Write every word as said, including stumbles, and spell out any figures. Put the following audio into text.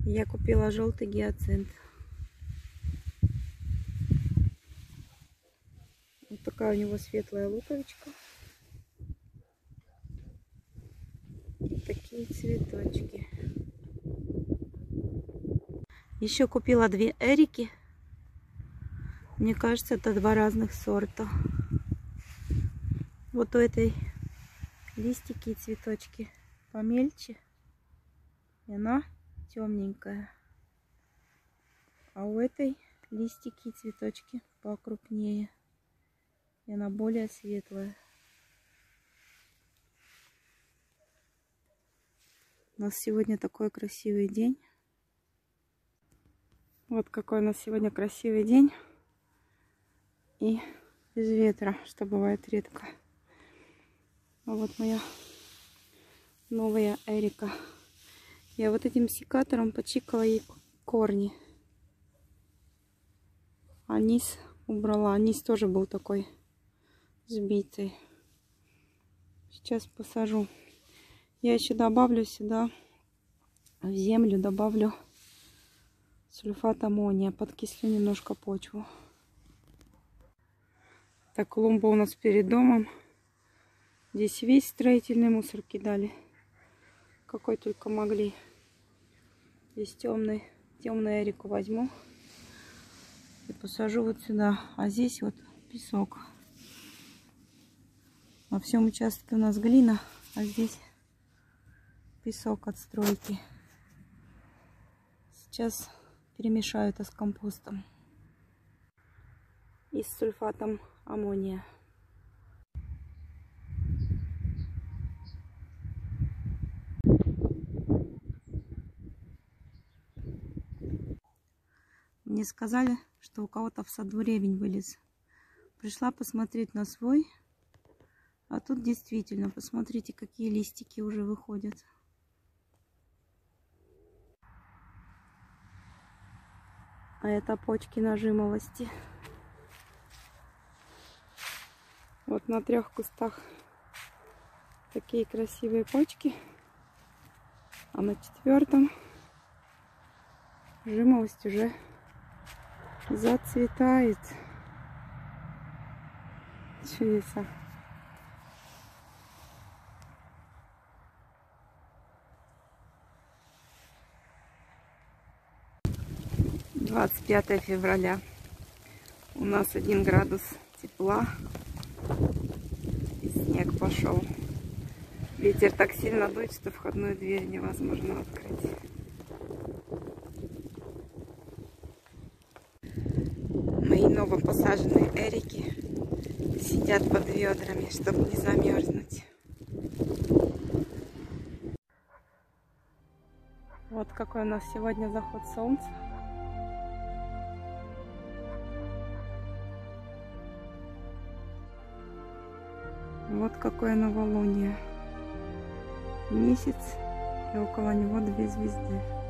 Я купила желтый гиацинт. Вот такая у него светлая луковичка. И такие цветочки. Еще купила две эрики. Мне кажется, это два разных сорта. Вот у этой листики и цветочки помельче. И она темненькая. А у этой листики и цветочки покрупнее. И она более светлая. У нас сегодня такой красивый день. Вот какой у нас сегодня красивый день. И без ветра, что бывает редко. А вот моя новая эрика. Я вот этим секатором почикала ей корни. А низ убрала. Низ тоже был такой сбитый. Сейчас посажу. Я еще добавлю сюда, в землю добавлю сульфат аммония. Подкислю немножко почву. Так, клумба у нас перед домом. Здесь весь строительный мусор кидали. Какой только могли. Здесь темный, темную эрику возьму. И посажу вот сюда. А здесь вот песок. На всем участке у нас глина. А здесь песок от стройки. Сейчас перемешаю это с компостом. И с сульфатом аммония. Мне сказали, что у кого-то в саду ревень вылез. Пришла посмотреть на свой. А тут действительно, посмотрите, какие листики уже выходят. А это почки нажимолости. Вот на трех кустах такие красивые почки. А на четвертом жимолость уже зацветает. Чудеса. двадцать пятое февраля. У нас один градус тепла. И снег пошел. Ветер так сильно дует, что входную дверь невозможно открыть. Мои новопосаженные эрики сидят под ведрами, чтобы не замерзнуть. Вот какой у нас сегодня заход солнца. Вот какое новолуние. Месяц и около него две звезды.